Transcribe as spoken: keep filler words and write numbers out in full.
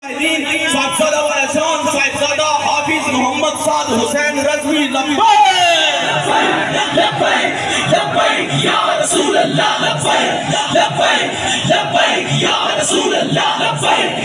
Sahibzada Ehsaan Sahibzada Hafiz Mohammad Saad Hussain Razvi Labbaik.